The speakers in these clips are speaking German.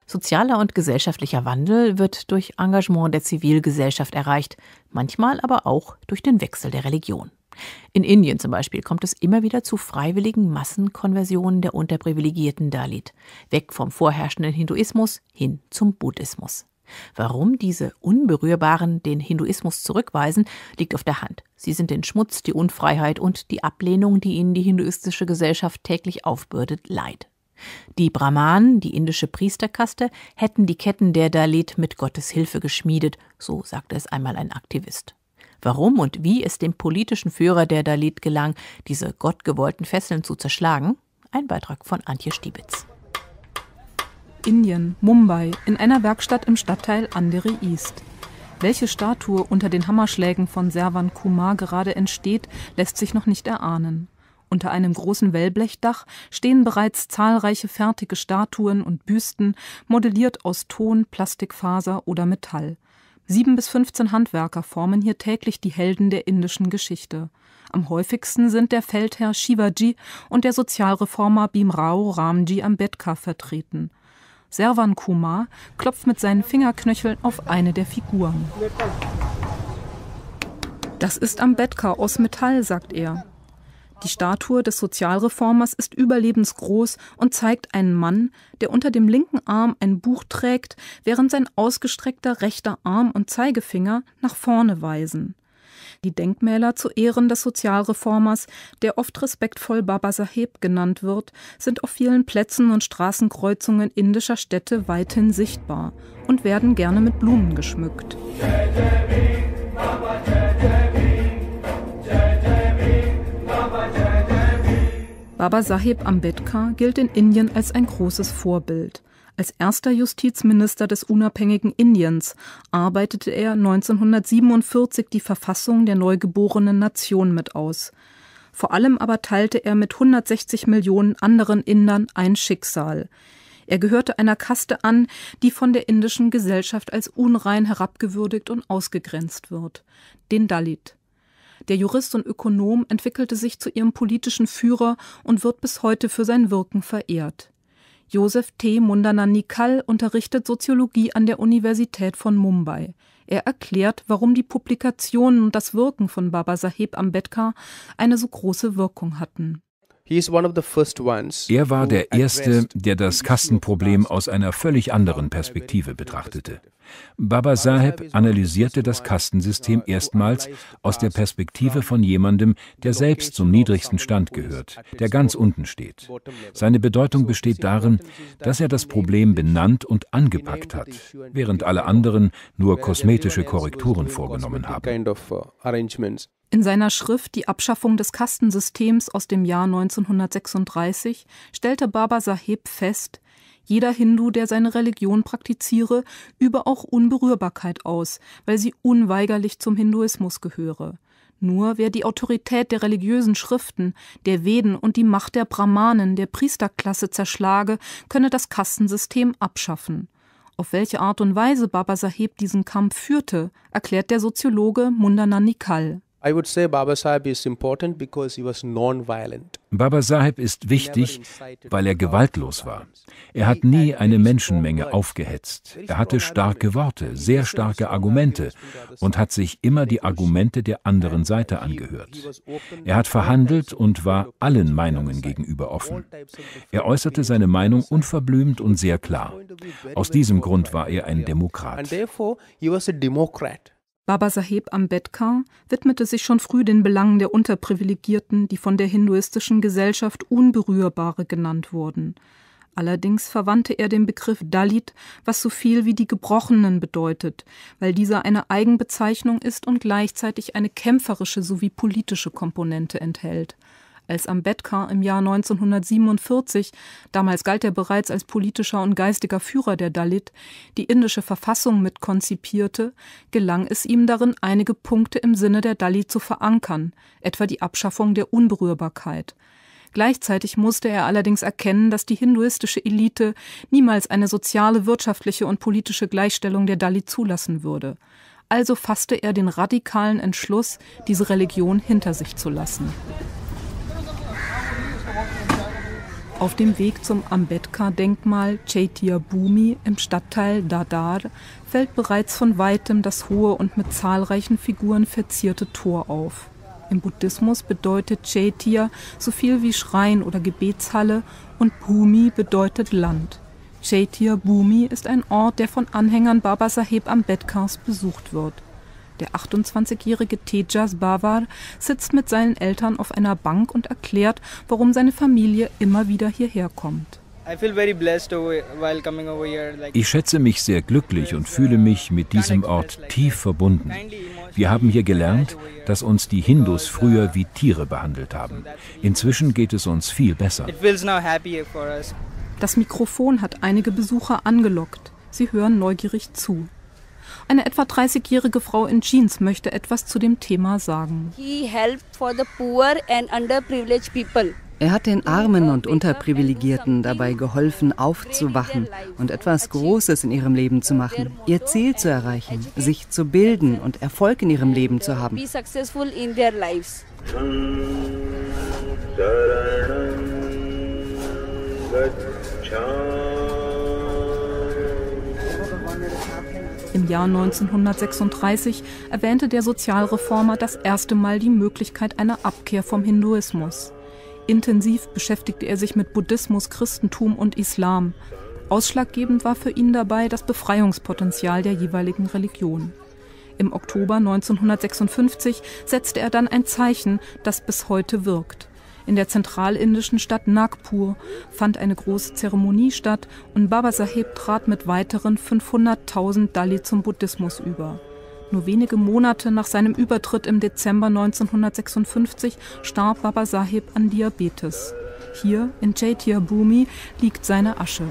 Sozialer und gesellschaftlicher Wandel wird durch Engagement der Zivilgesellschaft erreicht, manchmal aber auch durch den Wechsel der Religion. In Indien zum Beispiel kommt es immer wieder zu freiwilligen Massenkonversionen der unterprivilegierten Dalit, weg vom vorherrschenden Hinduismus hin zum Buddhismus. Warum diese Unberührbaren den Hinduismus zurückweisen, liegt auf der Hand. Sie sind den Schmutz, die Unfreiheit und die Ablehnung, die ihnen die hinduistische Gesellschaft täglich aufbürdet, leid. Die Brahmanen, die indische Priesterkaste, hätten die Ketten der Dalit mit Gottes Hilfe geschmiedet, so sagte es einmal ein Aktivist. Warum und wie es dem politischen Führer der Dalit gelang, diese gottgewollten Fesseln zu zerschlagen? Ein Beitrag von Antje Stiebitz. Indien, Mumbai, in einer Werkstatt im Stadtteil Andheri East. Welche Statue unter den Hammerschlägen von Servan Kumar gerade entsteht, lässt sich noch nicht erahnen. Unter einem großen Wellblechdach stehen bereits zahlreiche fertige Statuen und Büsten, modelliert aus Ton, Plastikfaser oder Metall. 7 bis 15 Handwerker formen hier täglich die Helden der indischen Geschichte. Am häufigsten sind der Feldherr Shivaji und der Sozialreformer Bhimrao Ramji Ambedkar vertreten. Servan Kumar klopft mit seinen Fingerknöcheln auf eine der Figuren. Das ist Ambedkar aus Metall, sagt er. Die Statue des Sozialreformers ist überlebensgroß und zeigt einen Mann, der unter dem linken Arm ein Buch trägt, während sein ausgestreckter rechter Arm und Zeigefinger nach vorne weisen. Die Denkmäler zu Ehren des Sozialreformers, der oft respektvoll Baba Saheb genannt wird, sind auf vielen Plätzen und Straßenkreuzungen indischer Städte weithin sichtbar und werden gerne mit Blumen geschmückt. Baba Saheb Ambedkar gilt in Indien als ein großes Vorbild. Als erster Justizminister des unabhängigen Indiens arbeitete er 1947 die Verfassung der neugeborenen Nation mit aus. Vor allem aber teilte er mit 160 Millionen anderen Indern ein Schicksal. Er gehörte einer Kaste an, die von der indischen Gesellschaft als unrein herabgewürdigt und ausgegrenzt wird, den Dalit. Der Jurist und Ökonom entwickelte sich zu ihrem politischen Führer und wird bis heute für sein Wirken verehrt. Joseph T. Mundananikkal unterrichtet Soziologie an der Universität von Mumbai. Er erklärt, warum die Publikationen und das Wirken von Baba Saheb Ambedkar eine so große Wirkung hatten. Er war der Erste, der das Kastenproblem aus einer völlig anderen Perspektive betrachtete. Baba Saheb analysierte das Kastensystem erstmals aus der Perspektive von jemandem, der selbst zum niedrigsten Stand gehört, der ganz unten steht. Seine Bedeutung besteht darin, dass er das Problem benannt und angepackt hat, während alle anderen nur kosmetische Korrekturen vorgenommen haben. In seiner Schrift Die Abschaffung des Kastensystems aus dem Jahr 1936 stellte Baba Saheb fest, jeder Hindu, der seine Religion praktiziere, übe auch Unberührbarkeit aus, weil sie unweigerlich zum Hinduismus gehöre. Nur wer die Autorität der religiösen Schriften, der Veden und die Macht der Brahmanen, der Priesterklasse zerschlage, könne das Kastensystem abschaffen. Auf welche Art und Weise Baba Saheb diesen Kampf führte, erklärt der Soziologe Mundananikkal. Baba Saheb ist wichtig, weil er gewaltlos war. Er hat nie eine Menschenmenge aufgehetzt. Er hatte starke Worte, sehr starke Argumente und hat sich immer die Argumente der anderen Seite angehört. Er hat verhandelt und war allen Meinungen gegenüber offen. Er äußerte seine Meinung unverblümt und sehr klar. Aus diesem Grund war er ein Demokrat. Baba Saheb Ambedkar widmete sich schon früh den Belangen der Unterprivilegierten, die von der hinduistischen Gesellschaft Unberührbare genannt wurden. Allerdings verwandte er den Begriff Dalit, was so viel wie die Gebrochenen bedeutet, weil dieser eine Eigenbezeichnung ist und gleichzeitig eine kämpferische sowie politische Komponente enthält. Als Ambedkar im Jahr 1947, damals galt er bereits als politischer und geistiger Führer der Dalit, die indische Verfassung mit konzipierte, gelang es ihm darin, einige Punkte im Sinne der Dalit zu verankern, etwa die Abschaffung der Unberührbarkeit. Gleichzeitig musste er allerdings erkennen, dass die hinduistische Elite niemals eine soziale, wirtschaftliche und politische Gleichstellung der Dalit zulassen würde. Also fasste er den radikalen Entschluss, diese Religion hinter sich zu lassen. Auf dem Weg zum Ambedkar-Denkmal Chaitya Bhumi im Stadtteil Dadar fällt bereits von weitem das hohe und mit zahlreichen Figuren verzierte Tor auf. Im Buddhismus bedeutet Chaitya so viel wie Schrein oder Gebetshalle und Bhumi bedeutet Land. Chaitya Bhumi ist ein Ort, der von Anhängern Babasaheb Ambedkars besucht wird. Der 28-jährige Tejas Bavar sitzt mit seinen Eltern auf einer Bank und erklärt, warum seine Familie immer wieder hierher kommt. Ich schätze mich sehr glücklich und fühle mich mit diesem Ort tief verbunden. Wir haben hier gelernt, dass uns die Hindus früher wie Tiere behandelt haben. Inzwischen geht es uns viel besser. Das Mikrofon hat einige Besucher angelockt. Sie hören neugierig zu. Eine etwa 30-jährige Frau in Jeans möchte etwas zu dem Thema sagen. Er hat den Armen und Unterprivilegierten dabei geholfen, aufzuwachen und etwas Großes in ihrem Leben zu machen, ihr Ziel zu erreichen, sich zu bilden und Erfolg in ihrem Leben zu haben. Im Jahr 1936 erwähnte der Sozialreformer das erste Mal die Möglichkeit einer Abkehr vom Hinduismus. Intensiv beschäftigte er sich mit Buddhismus, Christentum und Islam. Ausschlaggebend war für ihn dabei das Befreiungspotenzial der jeweiligen Religion. Im Oktober 1956 setzte er dann ein Zeichen, das bis heute wirkt. In der zentralindischen Stadt Nagpur fand eine große Zeremonie statt und Babasaheb trat mit weiteren 500.000 Dalit zum Buddhismus über. Nur wenige Monate nach seinem Übertritt im Dezember 1956 starb Babasaheb an Diabetes. Hier in Chaitya Bhumi liegt seine Asche.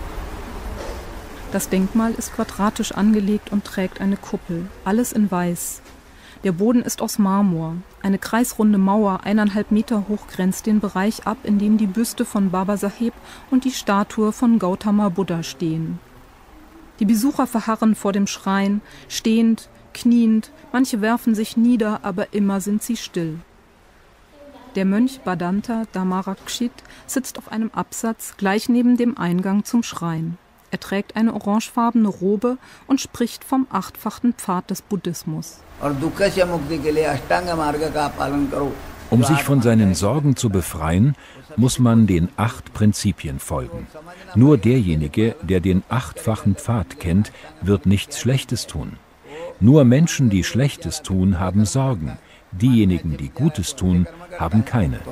Das Denkmal ist quadratisch angelegt und trägt eine Kuppel, alles in Weiß. Der Boden ist aus Marmor. Eine kreisrunde Mauer, 1,5 Meter hoch, grenzt den Bereich ab, in dem die Büste von Babasaheb und die Statue von Gautama Buddha stehen. Die Besucher verharren vor dem Schrein, stehend, kniend, manche werfen sich nieder, aber immer sind sie still. Der Mönch Bhadanta Dhammarakshit sitzt auf einem Absatz gleich neben dem Eingang zum Schrein. Er trägt eine orangefarbene Robe und spricht vom 8-fachen Pfad des Buddhismus. Um sich von seinen Sorgen zu befreien, muss man den 8 Prinzipien folgen. Nur derjenige, der den 8-fachen Pfad kennt, wird nichts Schlechtes tun. Nur Menschen, die Schlechtes tun, haben Sorgen. Diejenigen, die Gutes tun, haben keine.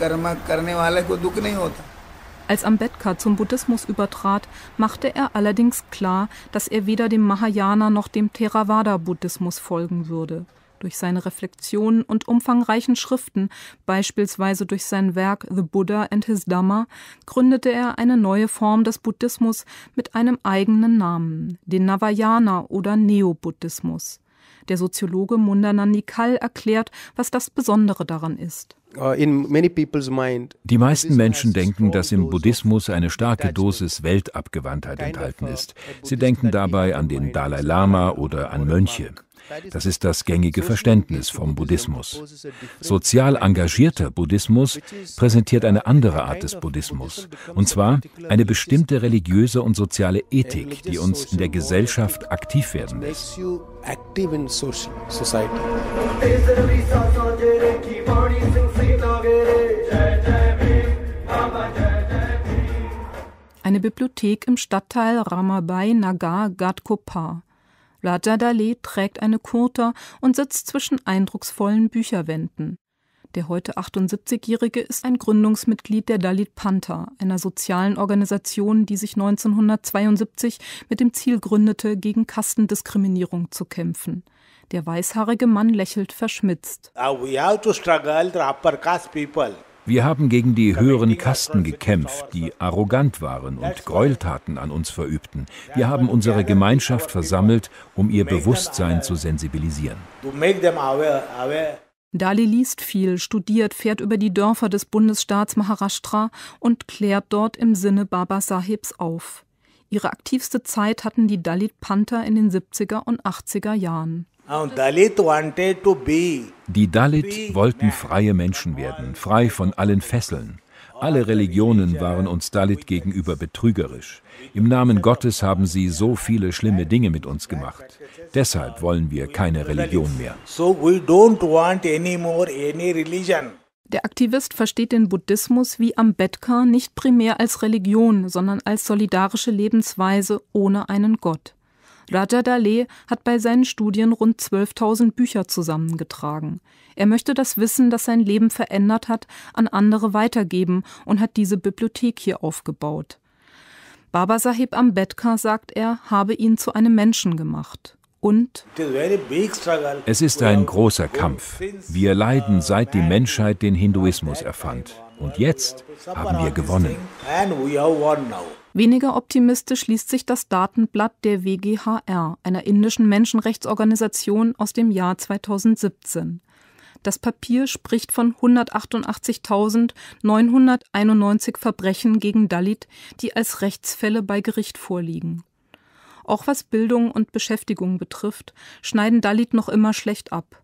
Als Ambedkar zum Buddhismus übertrat, machte er allerdings klar, dass er weder dem Mahayana noch dem Theravada-Buddhismus folgen würde. Durch seine Reflexionen und umfangreichen Schriften, beispielsweise durch sein Werk The Buddha and His Dhamma, gründete er eine neue Form des Buddhismus mit einem eigenen Namen, den Navayana oder Neobuddhismus. Der Soziologe Munda Nikal erklärt, was das Besondere daran ist. Die meisten Menschen denken, dass im Buddhismus eine starke Dosis Weltabgewandtheit enthalten ist. Sie denken dabei an den Dalai Lama oder an Mönche. Das ist das gängige Verständnis vom Buddhismus. Sozial engagierter Buddhismus präsentiert eine andere Art des Buddhismus, und zwar eine bestimmte religiöse und soziale Ethik, die uns in der Gesellschaft aktiv werden lässt. Eine Bibliothek im Stadtteil Ramabai Nagar Ghatkopar. Raja Dale trägt eine Kurta und sitzt zwischen eindrucksvollen Bücherwänden. Der heute 78-Jährige ist ein Gründungsmitglied der Dalit Pantha, einer sozialen Organisation, die sich 1972 mit dem Ziel gründete, gegen Kastendiskriminierung zu kämpfen. Der weißhaarige Mann lächelt verschmitzt. Wir haben gegen die höheren Kasten gekämpft, die arrogant waren und Gräueltaten an uns verübten. Wir haben unsere Gemeinschaft versammelt, um ihr Bewusstsein zu sensibilisieren. Dali liest viel, studiert, fährt über die Dörfer des Bundesstaats Maharashtra und klärt dort im Sinne Babasahebs auf. Ihre aktivste Zeit hatten die Dalit Pantha in den 70er und 80er Jahren. Die Dalit wollten freie Menschen werden, frei von allen Fesseln. Alle Religionen waren uns Dalit gegenüber betrügerisch. Im Namen Gottes haben sie so viele schlimme Dinge mit uns gemacht. Deshalb wollen wir keine Religion mehr. Der Aktivist versteht den Buddhismus wie Ambedkar nicht primär als Religion, sondern als solidarische Lebensweise ohne einen Gott. Raja Dalé hat bei seinen Studien rund 12.000 Bücher zusammengetragen. Er möchte das Wissen, das sein Leben verändert hat, an andere weitergeben und hat diese Bibliothek hier aufgebaut. Babasaheb Ambedkar, sagt er, habe ihn zu einem Menschen gemacht. Und es ist ein großer Kampf. Wir leiden, seit die Menschheit den Hinduismus erfand. Und jetzt haben wir gewonnen. Weniger optimistisch liest sich das Datenblatt der WGHR, einer indischen Menschenrechtsorganisation, aus dem Jahr 2017. Das Papier spricht von 188.991 Verbrechen gegen Dalit, die als Rechtsfälle bei Gericht vorliegen. Auch was Bildung und Beschäftigung betrifft, schneiden Dalit noch immer schlecht ab.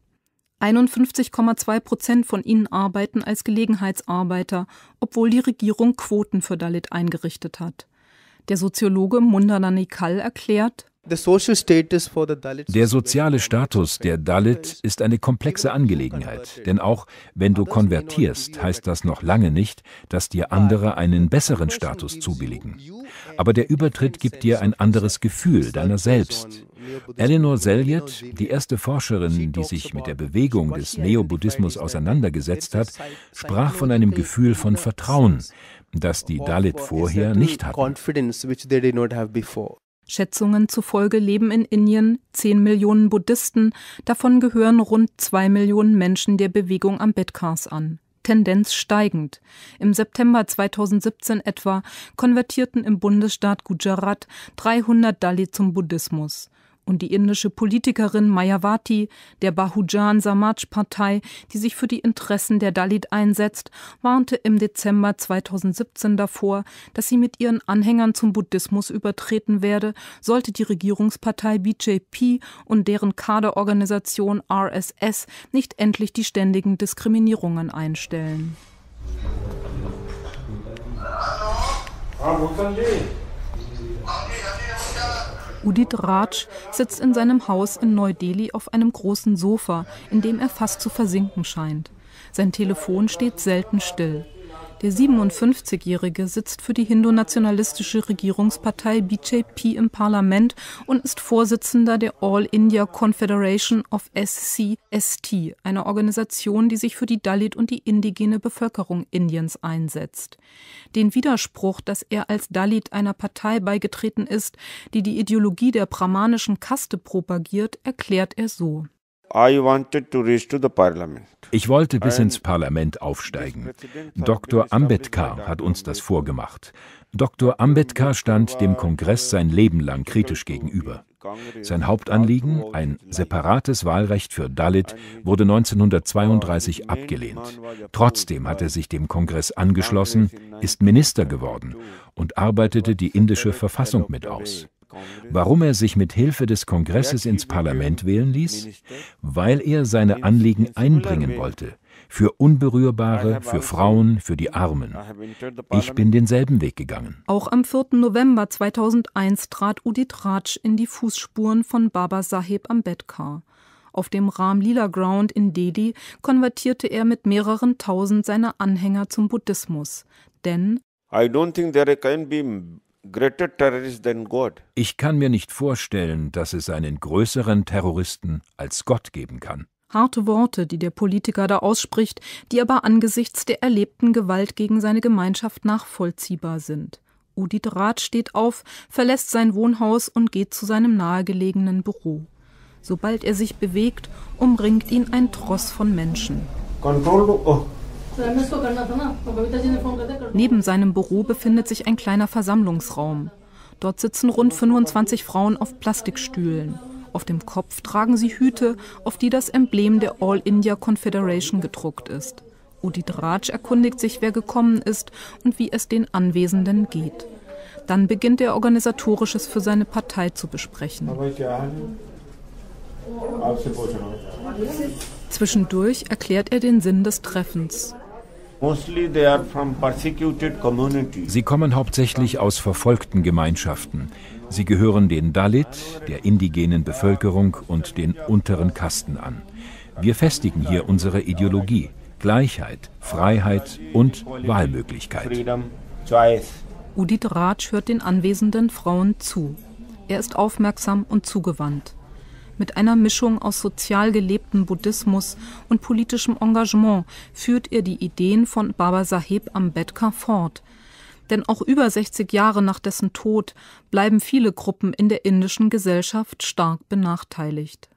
51,2% von ihnen arbeiten als Gelegenheitsarbeiter, obwohl die Regierung Quoten für Dalit eingerichtet hat. Der Soziologe Mundana Nikal erklärt: Der soziale Status der Dalit ist eine komplexe Angelegenheit, denn auch wenn du konvertierst, heißt das noch lange nicht, dass dir andere einen besseren Status zubilligen. Aber der Übertritt gibt dir ein anderes Gefühl deiner selbst. Eleanor Selyat, die erste Forscherin, die sich mit der Bewegung des Neobuddhismus auseinandergesetzt hat, sprach von einem Gefühl von Vertrauen, das die Dalit vorher nicht hatten. Schätzungen zufolge leben in Indien 10 Millionen Buddhisten, davon gehören rund 2 Millionen Menschen der Bewegung Ambedkars an. Tendenz steigend. Im September 2017 etwa konvertierten im Bundesstaat Gujarat 300 Dalit zum Buddhismus. Und die indische Politikerin Mayawati, der Bahujan Samaj Partei, die sich für die Interessen der Dalit einsetzt, warnte im Dezember 2017 davor, dass sie mit ihren Anhängern zum Buddhismus übertreten werde, sollte die Regierungspartei BJP und deren Kaderorganisation RSS nicht endlich die ständigen Diskriminierungen einstellen. Udit Raj sitzt in seinem Haus in Neu-Delhi auf einem großen Sofa, in dem er fast zu versinken scheint. Sein Telefon steht selten still. Der 57-Jährige sitzt für die hindu-nationalistische Regierungspartei BJP im Parlament und ist Vorsitzender der All India Confederation of SC/ST, einer Organisation, die sich für die Dalit und die indigene Bevölkerung Indiens einsetzt. Den Widerspruch, dass er als Dalit einer Partei beigetreten ist, die die Ideologie der brahmanischen Kaste propagiert, erklärt er so: Ich wollte bis ins Parlament aufsteigen. Dr. Ambedkar hat uns das vorgemacht. Dr. Ambedkar stand dem Kongress sein Leben lang kritisch gegenüber. Sein Hauptanliegen, ein separates Wahlrecht für Dalit, wurde 1932 abgelehnt. Trotzdem hat er sich dem Kongress angeschlossen, ist Minister geworden und arbeitete die indische Verfassung mit aus. Warum er sich mit Hilfe des Kongresses ins Parlament wählen ließ? Weil er seine Anliegen einbringen wollte. Für Unberührbare, für Frauen, für die Armen. Ich bin denselben Weg gegangen. Auch am 4. November 2001 trat Udit Raj in die Fußspuren von Babasaheb Ambedkar. Auf dem Ram Lila Ground in Delhi konvertierte er mit mehreren tausend seiner Anhänger zum Buddhismus. Denn ich kann mir nicht vorstellen, dass es einen größeren Terroristen als Gott geben kann. Harte Worte, die der Politiker da ausspricht, die aber angesichts der erlebten Gewalt gegen seine Gemeinschaft nachvollziehbar sind. Udit Raj steht auf, verlässt sein Wohnhaus und geht zu seinem nahegelegenen Büro. Sobald er sich bewegt, umringt ihn ein Tross von Menschen. Neben seinem Büro befindet sich ein kleiner Versammlungsraum. Dort sitzen rund 25 Frauen auf Plastikstühlen. Auf dem Kopf tragen sie Hüte, auf die das Emblem der All India Confederation gedruckt ist. Udit Raj erkundigt sich, wer gekommen ist und wie es den Anwesenden geht. Dann beginnt er Organisatorisches für seine Partei zu besprechen. Zwischendurch erklärt er den Sinn des Treffens. Sie kommen hauptsächlich aus verfolgten Gemeinschaften. Sie gehören den Dalit, der indigenen Bevölkerung und den unteren Kasten an. Wir festigen hier unsere Ideologie: Gleichheit, Freiheit und Wahlmöglichkeit. Udit Raj hört den anwesenden Frauen zu. Er ist aufmerksam und zugewandt. Mit einer Mischung aus sozial gelebtem Buddhismus und politischem Engagement führt er die Ideen von Babasaheb Ambedkar fort. Denn auch über 60 Jahre nach dessen Tod bleiben viele Gruppen in der indischen Gesellschaft stark benachteiligt.